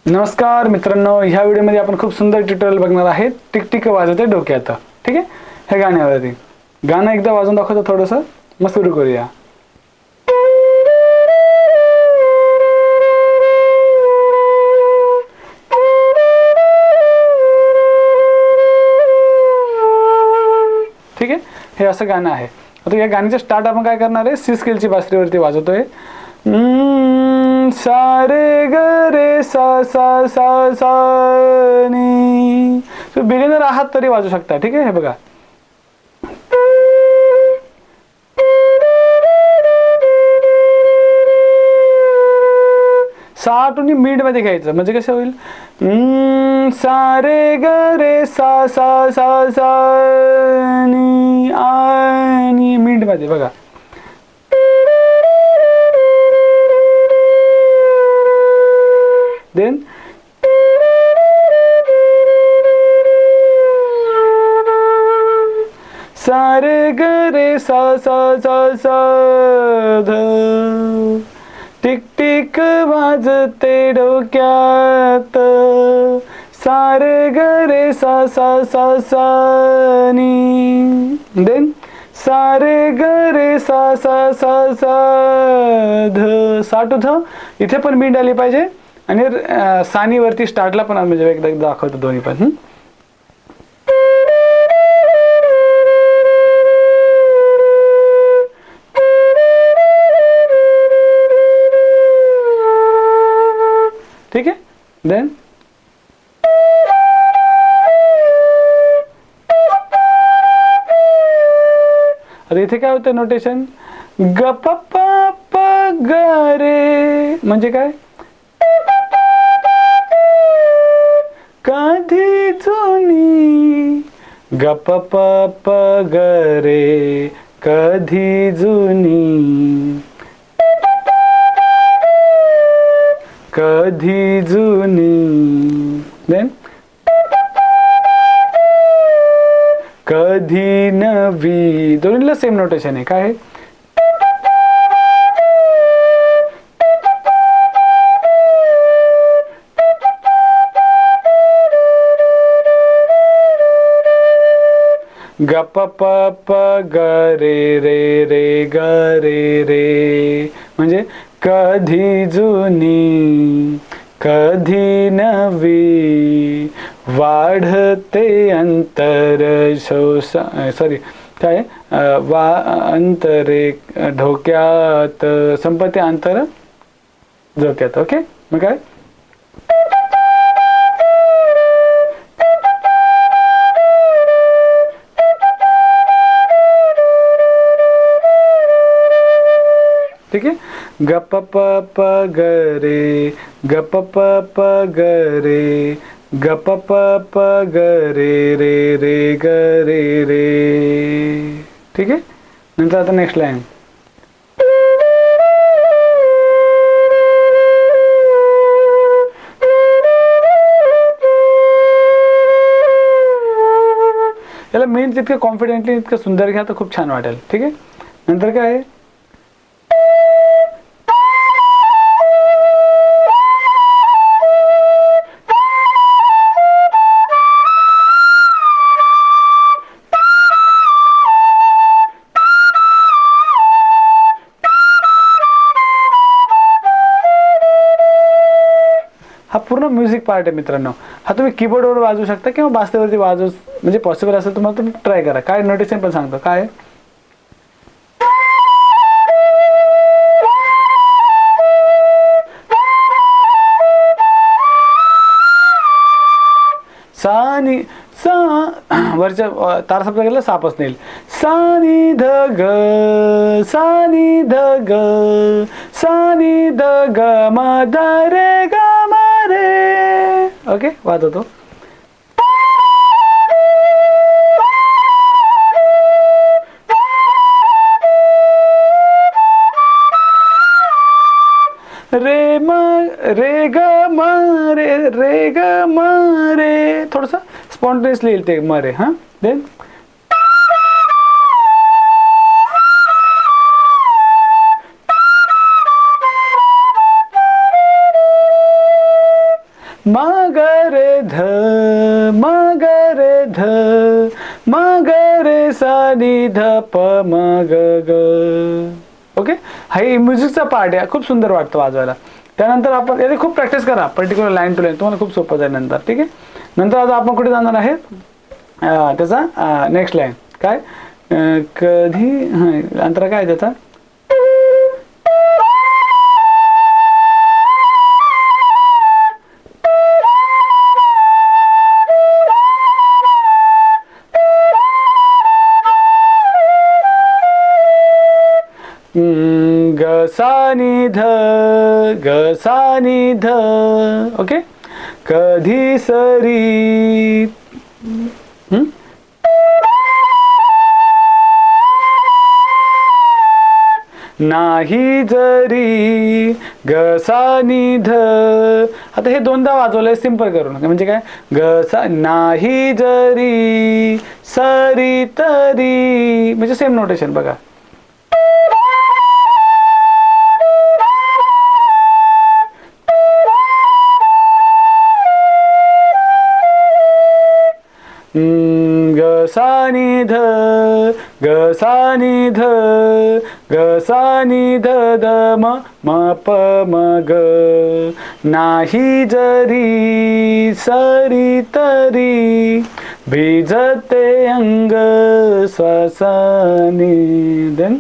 नमस्कार मित्रांनो, ह्या व्हिडिओमध्ये आपण खूप सुंदर ट्युटोरियल बघणार आहे. टिकटिक वाजवते डोक्यात. ठीक आहे, हे गाण्यावरती गाणं एकदा वाजवून दाखवतो थोडंसं, मग सुरू करूया. ठीक आहे, हे असं गाणं आहे. आता या गाण्याचे स्टार्ट आपण काय करणार आहे, सी स्केलची बासरीवरती वाजवतोय. सा रे ग रे सा सा सा सा नी. बिगिनर आहात तरी वाजू शकता. ठीक आहे, हे बघा. सा टूनी मिड मध्ये घ्यायचं, म्हणजे कसं होईल, सा रे ग रे सा सा सा सा नी आणि मिड मध्ये बघा. देन सा रे ग रे सा सा सा सा ध. टिक टिक वाजते डोक्यात, सा रे ग रे सा सा सा सा नी. देन सा रे ग रे सा सा सा सा ध. सा टू ध इथे पण मिड आली पाहिजे आणि सानीवरती स्टार्टला पण, म्हणजे एकदा दाखवतो दोन्ही पण. ठीक आहे. देन आता इथे काय होतं नोटेशन, ग प प प ग रे, म्हणजे काय, कधी जुनी. ग प प प ग रे कधी जुनी, कधी जुनी. देन कधी नवी. दोन्हीला सेम नोटेशन आहे. काय आहे, ग प प प ग रे रे रे ग रे रे, म्हणजे कधी जुनी कधी नवी. वाढते अंतर सॉरी काय, अंतरे ढोक्यात, संपत्ती अंतर झोक्यात. ओके, मग काय, ठीक आहे. ग प प प ग रे ग प प प ग रे ग प प प ग रे रे रे ग रे रे. ठीक आहे. नंतर आता नेक्स्ट लाईन, याला मेन तितकं कॉन्फिडेंटली इतकं सुंदर घ्या तर खूप छान वाटेल. ठीक आहे. नंतर काय आहे, हा पूर्ण म्युझिक पार्ट आहे मित्रांनो. हा तुम्ही कीबोर्डवर वाजवू शकता किंवा बासरीवरती वाजवू, म्हणजे पॉसिबल असेल तुम्हाला, तुम्ही ट्राय करा. काय नोटेशन पण सांगतो. काय, सा नी सा वरच्या तार सप्ला केला सापच नाही. सा नी ध ग सा नी ध ग सा नी ध ग म ध रे ग म रे. ओके, वाजवतो. रे म रे ग म रे ग म रे, थोडंसं स्पॉन्टेनियसली येईल ते म रे. हां, देन म ग रे ध म ग रे ध म ग रे सा नि ध प म ग ग. ओके, हा म्युझिकचा पार्ट आहे, खूप सुंदर वाटतं वाजवायला. त्यानंतर आपण याची खूप प्रॅक्टिस करा, पर्टिक्युलर लाईन टू लाईन, तुम्हाला खूप सोपं जाईल नंतर. ठीक आहे, नंतर आता आपण कुठे जाणार आहे, त्याचा नेक्स्ट लाईन काय, कधी अंतरा काय त्याचा, ग सा नि ध ग सा नि ध. ओके, कधी सरी नाही जरी ग सा नि ध. आता हे दोनदा वाजवलंय सिंपल करून, म्हणजे काय, ग सा नाही जरी सरी तरी, म्हणजे सेम नोटेशन बघा. ग सा नि ध ग सा नि ध ग सा नि ध ध म म प म ग. नाही जरी सरी तरी भिजते अंग श्वासाने. देन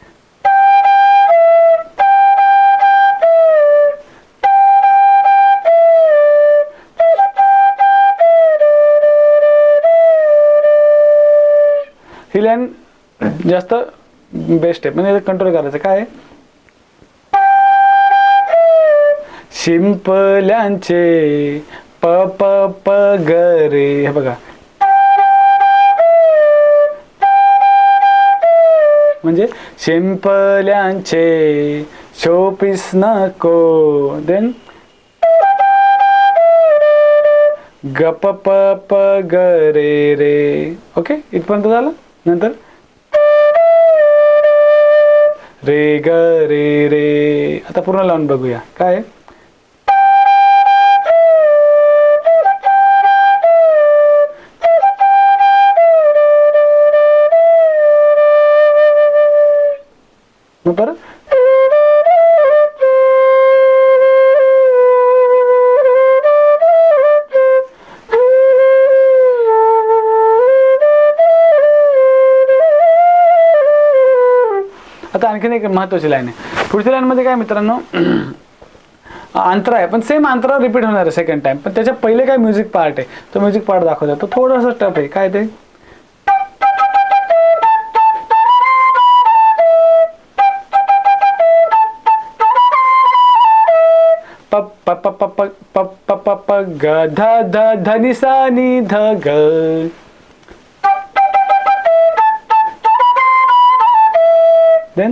ही लाईन जास्त बेस्ट आहे, म्हणजे कंट्रोल करायचं. काय, शिंपल्यांचे प प प ग रे, हे बघा, म्हणजे शिंपल्यांचे शोपीस नको. देन ग प प प ग रे रे. ओके, इथपर्यंत झालं. नंतर रे ग रे रे. आता पूर्ण लावून बघूया. काय, मग परत आता आणखीन एक महत्वाची लाईन आहे. पुढच्या लाईन मध्ये काय मित्रांनो, अंतरा आहे, पण सेम अंतरा रिपीट होणार आहे सेकंड टाइम, पण त्याच्या पहिले काय म्युझिक पार्ट आहे, तो म्युझिक पार्ट दाखवतो. तो थोडासा टफ आहे. काय ते, प प प प प प प प प ग ध ध ध नि सा नि ध ग. देन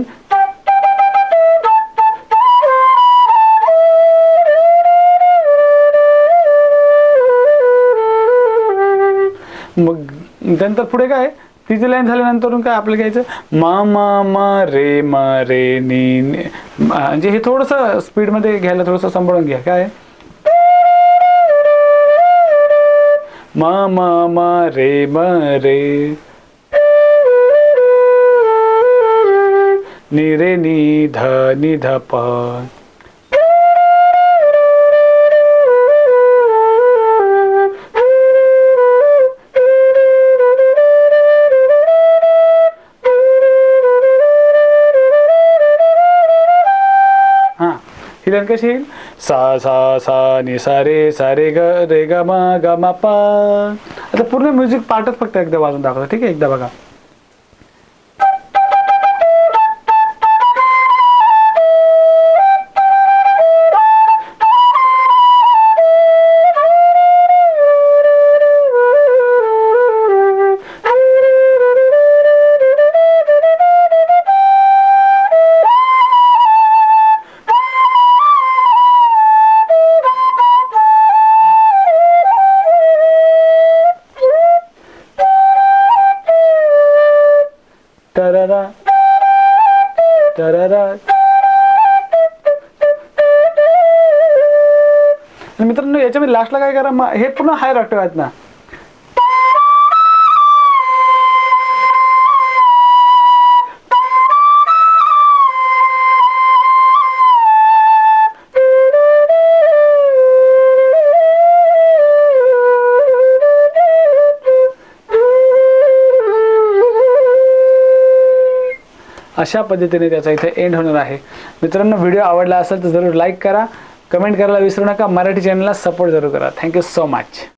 मग नंतर पुढे काय, तिची लाईन झाल्यानंतर काय आपल्याला घ्यायचं, म म म रे म रे नी, म्हणजे हे थोडंसं स्पीडमध्ये घ्यायला, थोडंसं सांभाळून घ्या. काय, म म म रे म रे नि रे नि ध प. ही लाईन कशी येईल, सा सा सा नि सा रे ग म प. आता पूर्ण म्युझिक पार्टच फक्त एकदा वाजून दाखवतो. ठीक आहे, एकदा बघा. आणि मित्रांनो याच्यामध्ये लास्टला काय करा, हे पूर्ण हायर ऑक्टेव आहेत ना, अशा पद्धतीने त्याचा इथे एंड होणार आहे. मित्रांनो व्हिडिओ आवडला असेल तर जरूर लाईक करा, कमेंट करायला विसरू नका, मराठी चॅनलला सपोर्ट जरूर करा. Thank you so much.